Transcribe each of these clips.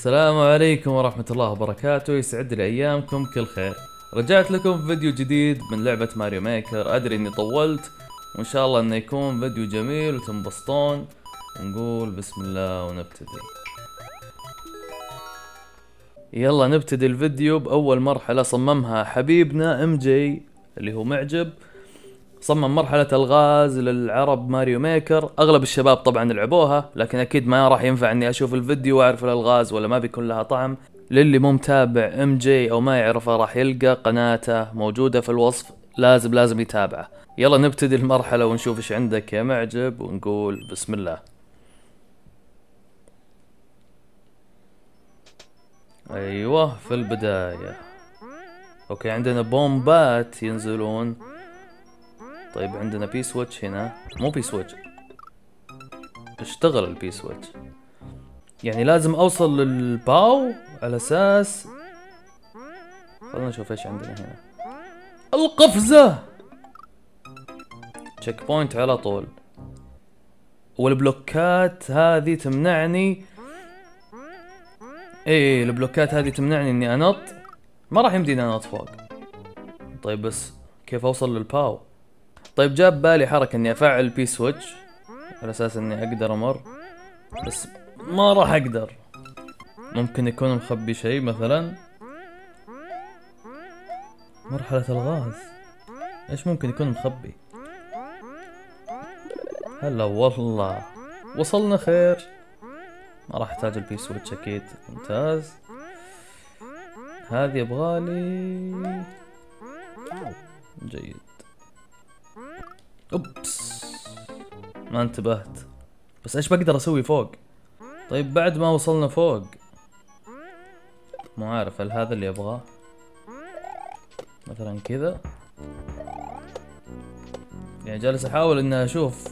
السلام عليكم ورحمة الله وبركاته، يسعد لي أيامكم كل خير. رجعت لكم في فيديو جديد من لعبة ماريو ميكر. أدري إني طولت وإن شاء الله إنه يكون فيديو جميل وتنبسطون. نقول بسم الله ونبتدي. يلا نبتدي الفيديو بأول مرحلة صممها حبيبنا ام جي اللي هو معجب. صمم مرحلة الغاز للعرب ماريو ميكر. اغلب الشباب طبعا لعبوها، لكن اكيد ما راح ينفع اني اشوف الفيديو واعرف الالغاز ولا ما بيكون لها طعم. للي مو متابع ام جي او ما يعرفه راح يلقى قناته موجودة في الوصف، لازم يتابعه. يلا نبتدي المرحلة ونشوف ايش عندك يا معجب ونقول بسم الله. ايوه في البداية. اوكي عندنا بومبات ينزلون. طيب عندنا بي سويتش هنا، مو بي سويتش، اشتغل البي سويتش. يعني لازم اوصل للباو على اساس. خلنا نشوف ايش عندنا هنا. القفزة تشيك بوينت على طول، والبلوكات هذه تمنعني. ايه البلوكات هذه تمنعني اني انط، ما راح يمديني انط فوق. طيب بس كيف اوصل للباو؟ طيب جاب بالي حركة اني افعل بي سويتش على اساس اني اقدر امر، بس ما راح اقدر. ممكن يكون مخبي شيء مثلا. مرحلة الغاز ايش ممكن يكون مخبي؟ هلا والله وصلنا خير. ما راح احتاج البي سويتش اكيد. ممتاز. هذه يبغالي. جيد. اوبس ما انتبهت. بس ايش بقدر اسوي فوق؟ طيب بعد ما وصلنا فوق، مو عارف هل هذا اللي ابغاه مثلا كذا. يعني جالس احاول اني اشوف.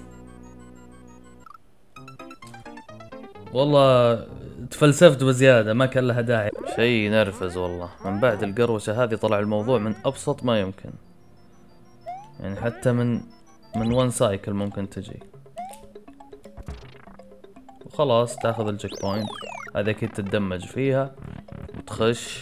والله تفلسفت بزيادة، ما كان لها داعي. شيء ينرفز والله. من بعد القروشة هذه طلع الموضوع من ابسط ما يمكن. يعني حتى من ون سايكل ممكن تجي وخلاص تاخذ الجيك بوينت. هذا اكيد تتدمج فيها وتخش.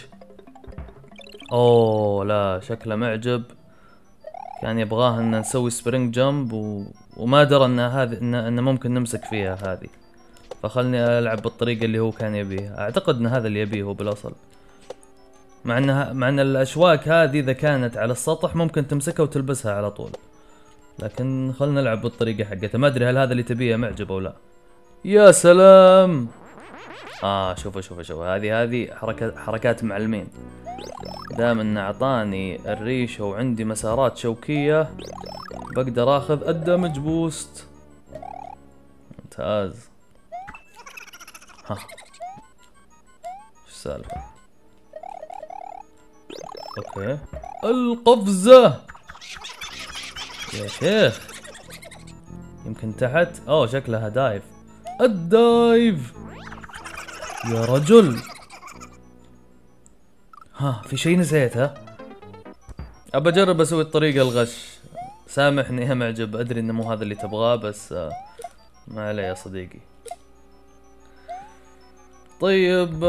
اوه لا شكله معجب. كان يبغاه ان نسوي سبرينج جمب وما درى ان هذه ان ممكن نمسك فيها هذه. فخلني العب بالطريقة اللي هو كان يبيها. اعتقد ان هذا اللي يبيه هو بالاصل. مع ان الاشواك هذه اذا كانت على السطح ممكن تمسكها وتلبسها على طول، لكن خلنا نلعب بالطريقة حقتها. ما ادري هل هذا اللي تبيه معجب او لا. يا سلام. شوفوا هذه حركات معلمين. دام انه اعطاني الريشة وعندي مسارات شوكية بقدر اخذ الدمج بوست. ممتاز. ها ايش السالفة؟ اوكي القفزة يا شيخ. يمكن تحت. اوه شكلها دايف. الدايف يا رجل. ها في شيء نسيته. ابى اجرب اسوي الطريقة الغش. سامحني يا معجب، ادري انه مو هذا اللي تبغاه، بس ما عليه يا صديقي. طيب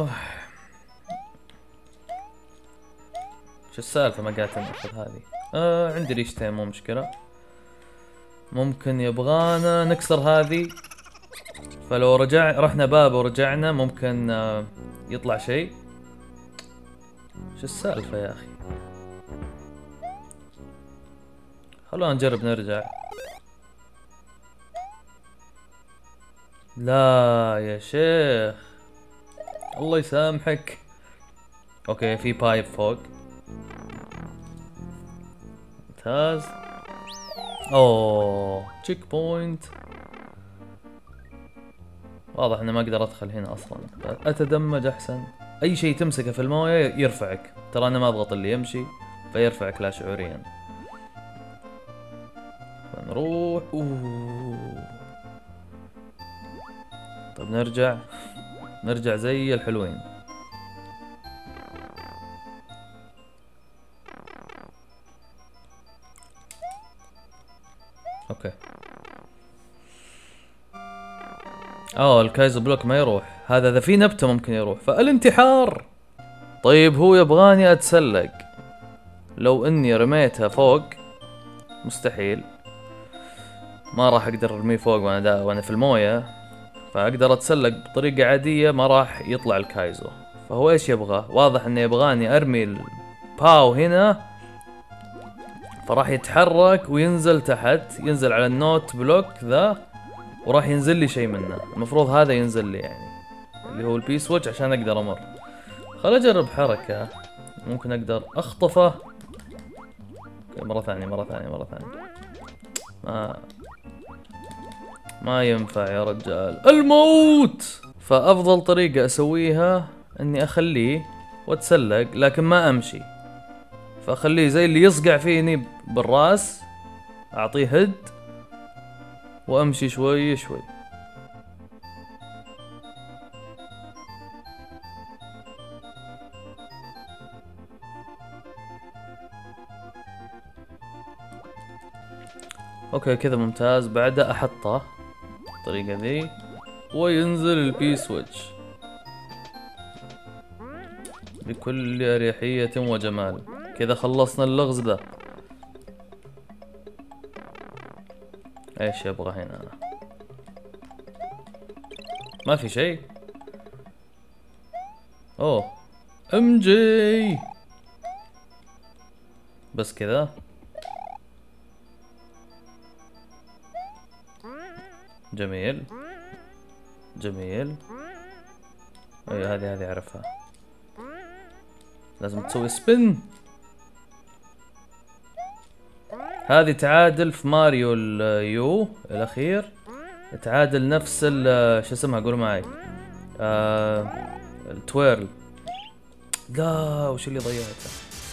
شو السالفة؟ ما قاعد ناخذ هذه. عندي ريشتين مو مشكلة. ممكن يبغانا نكسر هذه، فلو رحنا باب ورجعنا ممكن يطلع شيء. شو السالفة يا اخي؟ خلونا نجرب نرجع. لا يا شيخ الله يسامحك. اوكي في بايب فوق. ممتاز. اوه تشيك بوينت. واضح اني ما اقدر ادخل هنا اصلا. اتدمج احسن. اي شيء تمسكه في المويه يرفعك. ترى انا ما اضغط اللي يمشي فيرفعك لا شعوريا. فنروح. طيب نرجع زي الحلوين. اوكي. الكايزو بلوك ما يروح. هذا اذا في نبتة ممكن يروح، فالانتحار. طيب هو يبغاني اتسلق، لو اني رميتها فوق مستحيل، ما راح اقدر ارميه فوق وانا في المويه، فاقدر اتسلق بطريقة عادية ما راح يطلع الكايزو. فهو ايش يبغى؟ واضح انه يبغاني ارمي الباو هنا، فراح يتحرك وينزل تحت، ينزل على النوت بلوك ذا، وراح ينزل لي شيء منه. المفروض هذا ينزل لي يعني اللي هو البي سويتش عشان اقدر امر. خل اجرب حركة ممكن اقدر اخطفه. مرة ثانية ما ينفع يا رجال، الموت. فافضل طريقة اسويها اني اخليه واتسلق لكن ما امشي، فاخليه زي اللي يصقع فيني بالراس، اعطيه هد وامشي شوي شوي. اوكي كذا ممتاز. بعدها احطه الطريقة ذي وينزل البي سويتش بكل اريحية وجمال. كذا خلصنا اللغز ذا. ايش يبغى هنا؟ ما في شيء. اوه ام جي، بس كذا. جميل جميل. اي هذه اعرفها، لازم تسوي سبين. هذه تعادل في ماريو اليو الاخير، تعادل نفس شو اسمها قولوا معي، التويرل. لا وش اللي ضيعته؟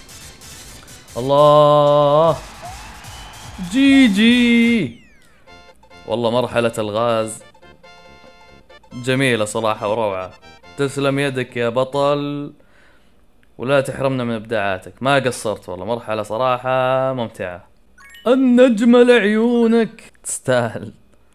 الله جي جي. والله مرحلة الغاز جميلة صراحة وروعة. تسلم يدك يا بطل، ولا تحرمنا من ابداعاتك، ما قصرت والله. مرحلة صراحة ممتعة. النجمة لعيونك، تستاهل.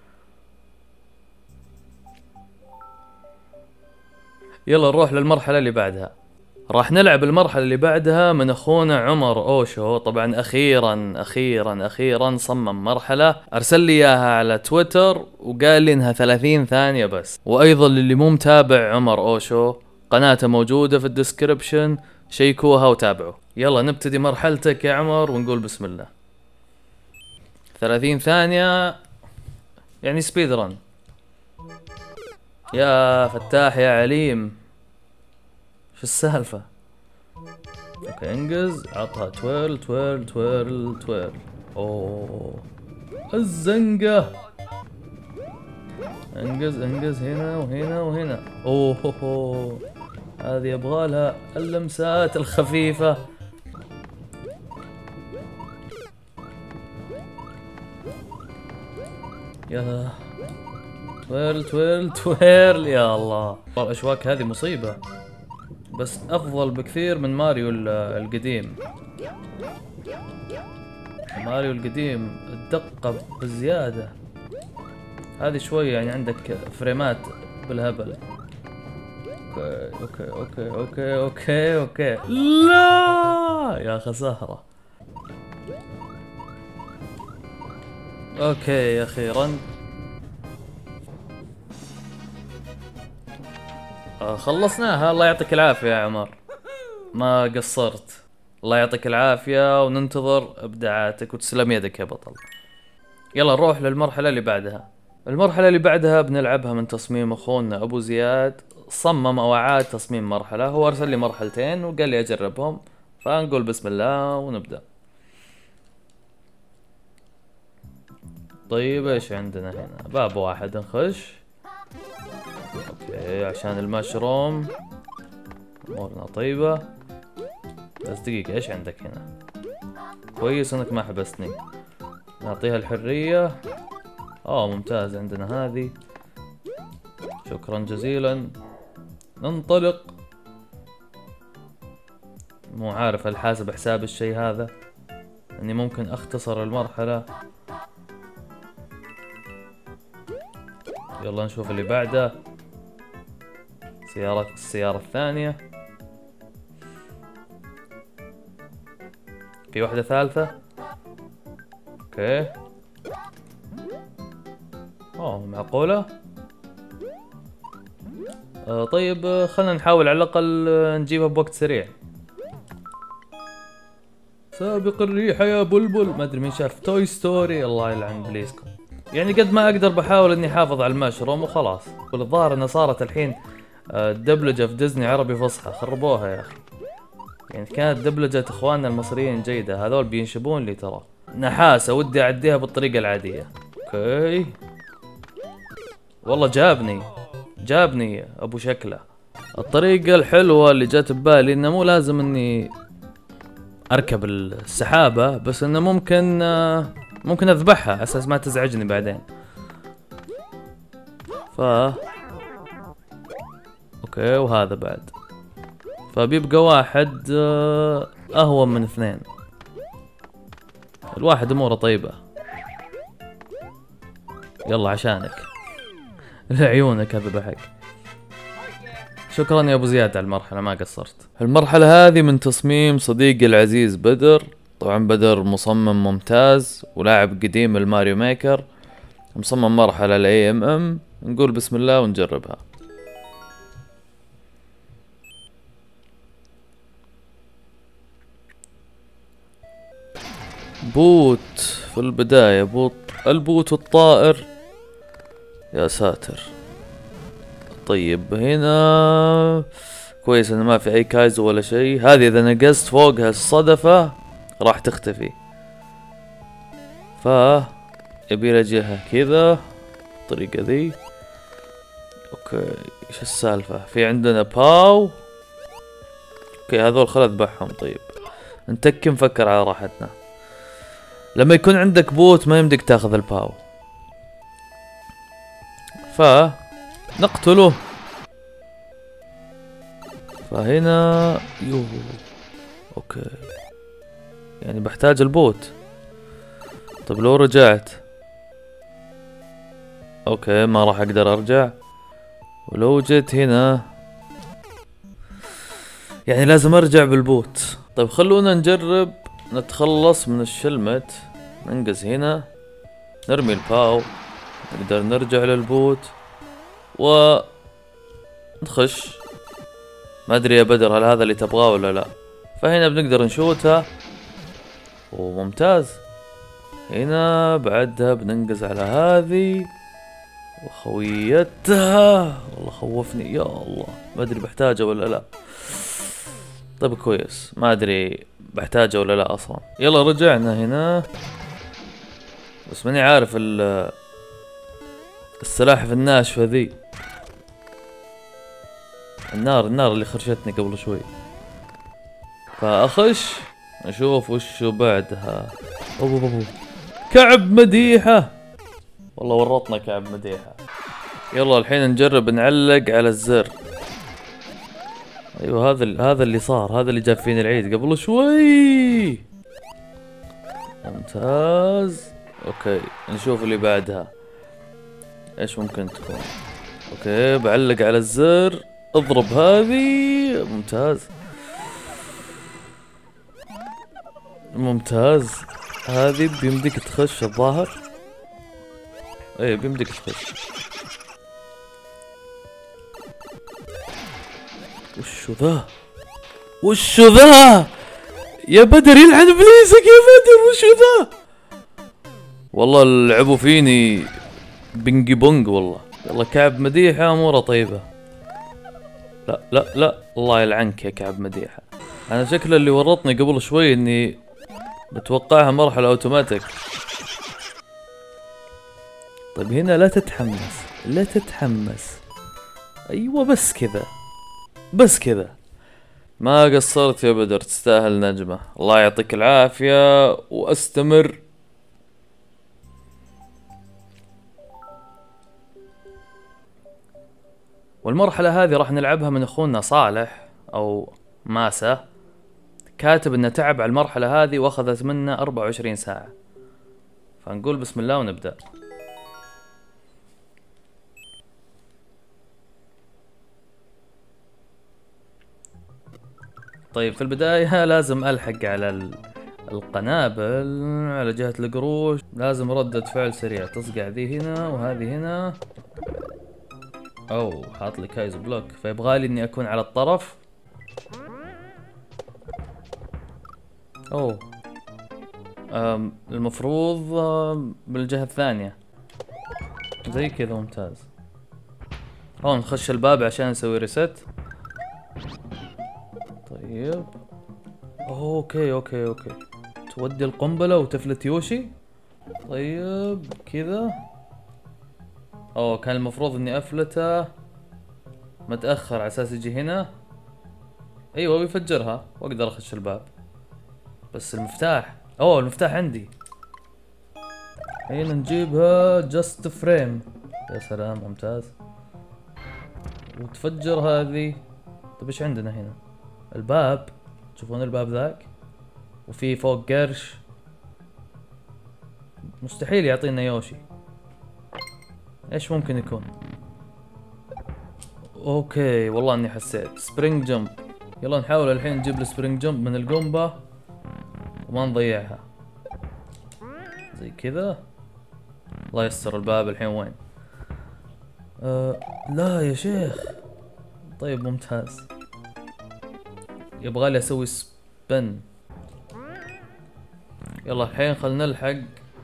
يلا نروح للمرحلة اللي بعدها. راح نلعب المرحلة اللي بعدها من اخونا عمر اوشو. طبعا اخيرا صمم مرحلة، ارسل لي اياها على تويتر وقال لي انها 30 ثانية بس. وايضا للي مو متابع عمر اوشو قناته موجودة في الديسكريبشن، شيكوها وتابعوا. يلا نبتدي مرحلتك يا عمر ونقول بسم الله. 30 ثانية يعني سبيد رن. يا فتاح يا عليم، شو السالفة؟ اوكي انجز، عطها تويرل. اوه الزنقة. انجز هنا وهنا. اوه هذه يبغالها اللمسات الخفيفة. يا تويرل يا الله. الاشواك هذه مصيبة، بس افضل بكثير من ماريو القديم. ماريو القديم الدقة بزيادة، هذه شوية يعني عندك فريمات بالهبل. اوكي لا يا خسارة. اوكي اخيرا خلصناها. الله يعطيك العافية يا عمر، ما قصرت. الله يعطيك العافية، وننتظر ابداعاتك، وتسلم يدك يا بطل. يلا نروح للمرحلة اللي بعدها. المرحلة اللي بعدها بنلعبها من تصميم اخونا ابو زياد. صمم او اعاد تصميم مرحلة، هو ارسل لي مرحلتين وقال لي اجربهم، فنقول بسم الله ونبدأ. طيب ايش عندنا هنا؟ باب واحد نخش. اوكي عشان المشروم امورنا طيبة. بس دقيقة، ايش عندك هنا؟ كويس انك ما حبستني. نعطيها الحرية. ممتاز، عندنا هذه. شكرا جزيلا. ننطلق. مو عارف هل حاسب حساب الشيء هذا اني ممكن اختصر المرحلة. يلا نشوف اللي بعده. السيارة الثانية. في واحدة ثالثة. اوكي. اوه معقولة. طيب خلنا نحاول على الأقل نجيبها بوقت سريع. سابق الريح يا بلبل. ما ادري مين شاف توي ستوري. الله يلعن ابليسكم. يعني قد ما اقدر بحاول اني احافظ على المشروم وخلاص. والظاهر انها صارت الحين دبلجة في ديزني عربي فصحى. خربوها يا اخي. يعني كانت دبلجة اخواننا المصريين جيدة. هذول بينشبون لي ترى. نحاسة ودي اعديها بالطريقة العادية. اوكي. والله جابني ابو شكله. الطريقة الحلوة اللي جات ببالي انه مو لازم اني اركب السحابة، بس انه ممكن اذبحها على اساس ما تزعجني بعدين. اوكي. وهذا بعد. فبيبقى واحد اهون من اثنين. الواحد اموره طيبة. يلا عشانك. لعيونك اذبحك. شكرا يا ابو زياد على المرحلة، ما قصرت. المرحلة هذه من تصميم صديقي العزيز بدر. طبعا بدر مصمم ممتاز ولاعب قديم الماريو ميكر. مصمم مرحلة ل AMM. نقول بسم الله ونجربها. بوت في البداية. البوت والطائر. يا ساتر. طيب هنا كويس انه ما في اي كايزو ولا شيء. هذه اذا نقزت فوقها الصدفة راح تختفي. يبي له جهة كذا الطريقة ذي. اوكي. ايش السالفة؟ في عندنا باو. اوكي هذول خل اذبحهم. طيب نتكي نفكر على راحتنا. لما يكون عندك بوت ما يمديك تاخذ الباو. نقتله. فهنا اوكي. يعني بحتاج البوت. طب لو رجعت. اوكي ما راح اقدر ارجع. ولو جيت هنا يعني لازم ارجع بالبوت. طيب خلونا نجرب نتخلص من الشلمت. ننقز هنا. نرمي الباو. نقدر نرجع للبوت ونخش. ما ادري يا بدر هل هذا اللي تبغاه ولا لا. فهنا بنقدر نشوتها. وممتاز. هنا بعدها بننقز على هذه وخويتها. والله خوفني يا الله. ما ادري بحتاجه ولا لا. طيب كويس. ما ادري بحتاجه ولا لا اصلا. يلا رجعنا هنا. بس ماني عارف السلاحف الناشفة ذي. النار اللي خرشتني قبل شوي. فاخش اشوف وشو بعدها. أوه. كعب مديحة. والله ورطنا كعب مديحة. يلا الحين نجرب نعلق على الزر. ايوه هذا اللي صار. هذا اللي جاب فيني العيد قبل شوي. ممتاز. اوكي نشوف اللي بعدها ايش ممكن تكون. اوكي بعلق على الزر. اضرب هذه. ممتاز. هذه بيمديك تخش الظاهر. ايه بيمديك تخش. وشو ذا يا بدر؟ يلعن ابليسك يا بدر. وشو ذا؟ والله لعبوا فيني بنجي بونج والله. يلا كعب مديحة اموره طيبة. لا الله يلعنك يا كعب مديحة. انا شكله اللي ورطني قبل شوي اني بتوقعها مرحلة اوتوماتيك. طيب هنا لا تتحمس. ايوه بس كذا. ما قصرت يا بدر. تستاهل نجمة. الله يعطيك العافية واستمر. والمرحلة هذه راح نلعبها من اخونا صالح او ماسة. كاتب انه تعب على المرحلة هذه واخذت منه 24 ساعة. فنقول بسم الله ونبدأ. طيب في البداية لازم ألحق على القنابل على جهة القروش. لازم ردة فعل سريع، تصقع ذي هنا وهذه هنا. أو حاط لي كايز بلوك، فيبغالي إني أكون على الطرف. أوه المفروض بالجهة الثانية زي كذا. ممتاز. أوه نخش الباب عشان نسوي ريست. طيب اوكي اوكي اوكي، تودي القنبلة وتفلت يوشي. طيب كذا. اوه كان المفروض اني افلته متأخر على اساس يجي هنا. ايوه بيفجرها واقدر اخش الباب. بس المفتاح، اوه المفتاح عندي. هنا نجيبها جاست فريم. يا سلام ممتاز. وتفجر هذه. طيب ايش عندنا هنا؟ الباب، تشوفون الباب ذاك؟ وفي فوق قرش. مستحيل يعطينا يوشي. ايش ممكن يكون؟ اوكي والله اني حسيت سبرينج جمب. يلا نحاول الحين نجيب السبرينج جمب من القنبة وما نضيعها. زي كذا. الله يستر الباب الحين وين؟ لا يا شيخ. طيب ممتاز. يبغالي اسوي سبن. يلا الحين خلنا نلحق.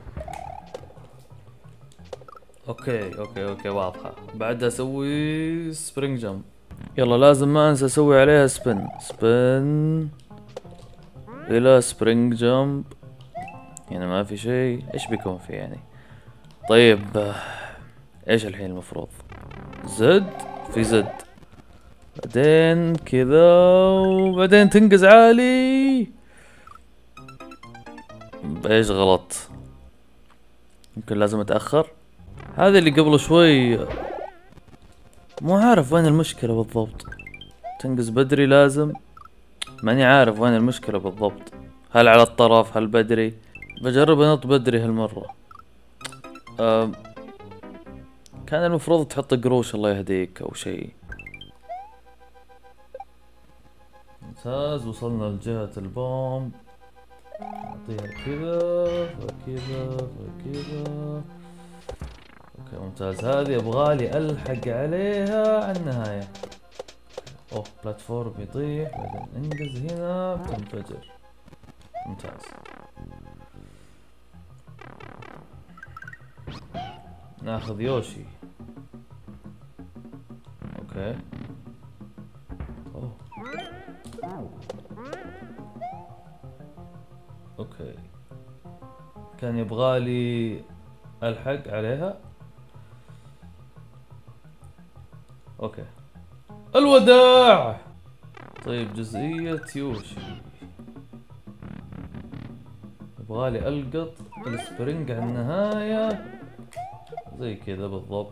اوكي اوكي اوكي واضحة. بعدها اسوي سبرينج جمب. يلا لازم ما انسى اسوي عليها سبن. سبن الى سبرينج جمب. هنا ما في شيء. ايش بيكون في يعني؟ طيب ايش الحين المفروض؟ زد. في زد بعدين كذا وبعدين تنقز عالي. بايش غلط؟ يمكن لازم اتأخر. هذا اللي قبل شوي مو عارف وين المشكلة بالضبط. تنقز بدري لازم. ماني عارف وين المشكلة بالضبط. هل على الطرف؟ هل بدري؟ بجرب انط بدري هالمرة. كان المفروض تحط قروش الله يهديك او شيء. ممتاز. وصلنا لجهة البوم. نعطيها كذا فكذا فكذا. اوكي ممتاز. هذه يبغالي الحق عليها على النهاية. اوه بلاتفورم يطيح بعدين انقز هنا بتنفجر. ممتاز. ناخذ يوشي. اوكي. اوه اوكي. كان يبغالي الحق عليها. اوكي. الوداع. طيب جزئية يوشي. يبغالي القط السبرينج على النهاية زي كذا بالضبط.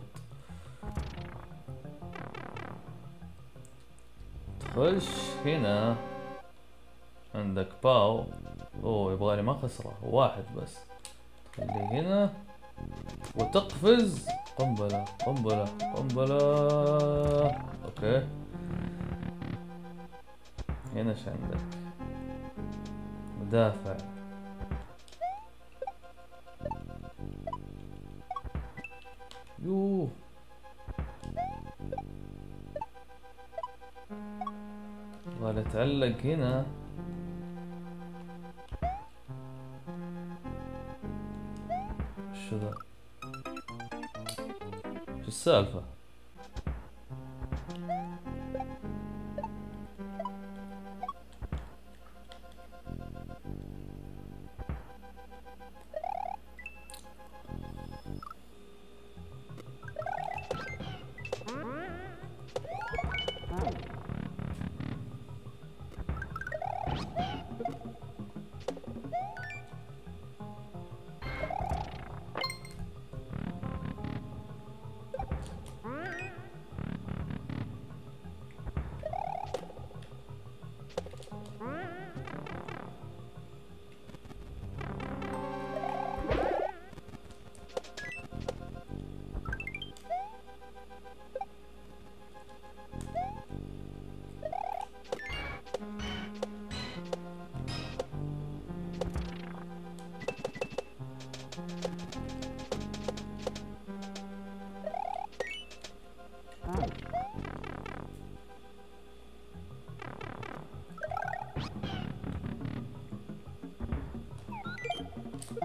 تخش هنا عندك باو. اوه يبغالي ما خسره واحد بس. تخليه هنا وتقفز قنبلة قنبلة قنبلة. اوكي. هنا ايش عندك؟ مدافع. يوه يبغالي اتعلق هنا. شو ذا؟ شو السالفة؟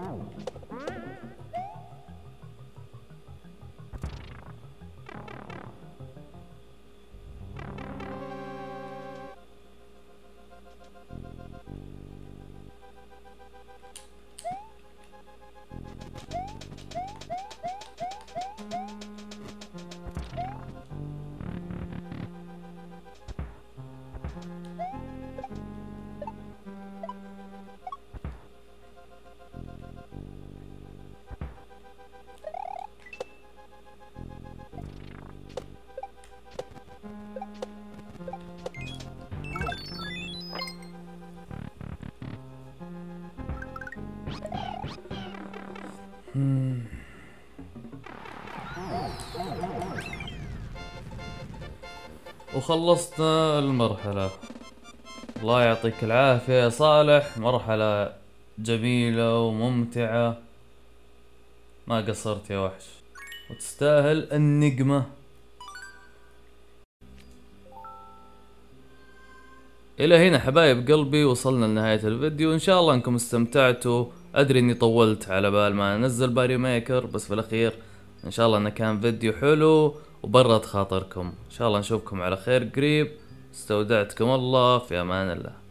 وخلصنا المرحلة. الله يعطيك العافية يا صالح، مرحلة جميلة وممتعة، ما قصرت يا وحش وتستاهل النقمة. الى هنا حبايب قلبي وصلنا لنهاية الفيديو، ان شاء الله انكم استمتعتوا. ادري اني طولت على بال ما انزل باري ميكر، بس في الاخير ان شاء الله انه كان فيديو حلو وبرد خاطركم. ان شاء الله نشوفكم على خير قريب. استودعتكم الله، في امان الله.